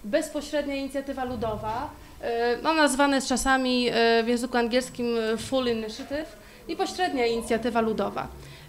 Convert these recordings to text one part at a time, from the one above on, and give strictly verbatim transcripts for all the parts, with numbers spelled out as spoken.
bezpośrednia inicjatywa ludowa, no, nazwane jest czasami w języku angielskim full initiative, i pośrednia inicjatywa ludowa.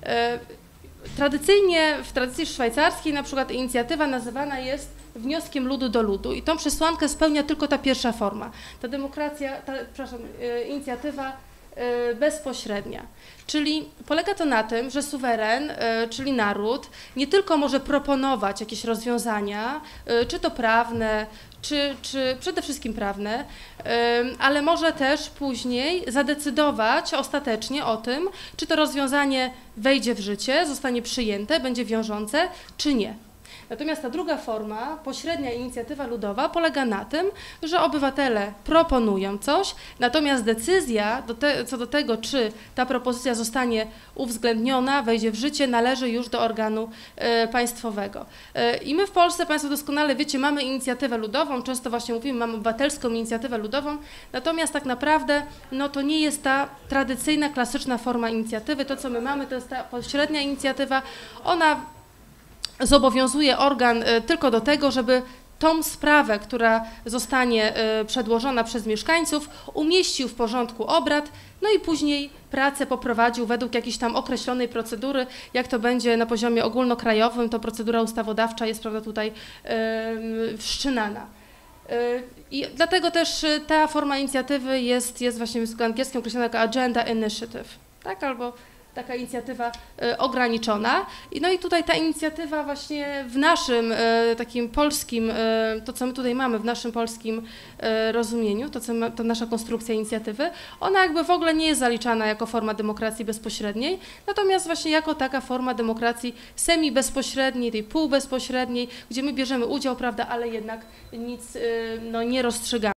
Tradycyjnie w tradycji szwajcarskiej na przykład inicjatywa nazywana jest wnioskiem ludu do ludu i tą przesłankę spełnia tylko ta pierwsza forma, ta demokracja, ta, przepraszam, inicjatywa bezpośrednia. Czyli polega to na tym, że suweren, czyli naród, nie tylko może proponować jakieś rozwiązania, czy to prawne, czy, czy przede wszystkim prawne, ale może też później zadecydować ostatecznie o tym, czy to rozwiązanie wejdzie w życie, zostanie przyjęte, będzie wiążące, czy nie. Natomiast ta druga forma, pośrednia inicjatywa ludowa, polega na tym, że obywatele proponują coś, natomiast decyzja do te, co do tego, czy ta propozycja zostanie uwzględniona, wejdzie w życie, należy już do organu e, państwowego. E, I my w Polsce, Państwo doskonale wiecie, mamy inicjatywę ludową, często właśnie mówimy, mamy obywatelską inicjatywę ludową, natomiast tak naprawdę no, to nie jest ta tradycyjna, klasyczna forma inicjatywy. To, co my mamy, to jest ta pośrednia inicjatywa, ona zobowiązuje organ tylko do tego, żeby tą sprawę, która zostanie przedłożona przez mieszkańców, umieścił w porządku obrad, no i później pracę poprowadził według jakiejś tam określonej procedury, jak to będzie na poziomie ogólnokrajowym, to procedura ustawodawcza jest, prawda, tutaj yy, wszczynana. I dlatego też ta forma inicjatywy jest, jest właśnie w języku angielskim określona jako agenda initiative, tak, albo taka inicjatywa y, ograniczona. I, no i tutaj ta inicjatywa właśnie w naszym y, takim polskim, y, to co my tutaj mamy w naszym polskim y, rozumieniu, to co ma, to nasza konstrukcja inicjatywy, ona jakby w ogóle nie jest zaliczana jako forma demokracji bezpośredniej, natomiast właśnie jako taka forma demokracji semi-bezpośredniej, tej półbezpośredniej, gdzie my bierzemy udział, prawda, ale jednak nic y, no, nie rozstrzygamy.